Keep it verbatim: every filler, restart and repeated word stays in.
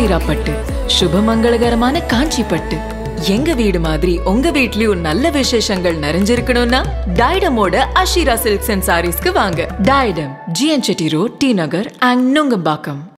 அஷீரா பட்டு, சுபமங்களகரமான காஞ்சி பட்டு. எங்க வீடு மாதிரி உங்க வீட்லயும் நல்ல விசேஷங்கள் நிறைஞ்சிருக்கணும்னா டைடமோட அஷீரா சில்க்ஸ் அண்ட் சாரீஸ்க்கு வாங்க. டைடம், GN Chetty road, T Nagar and Nungambakkam.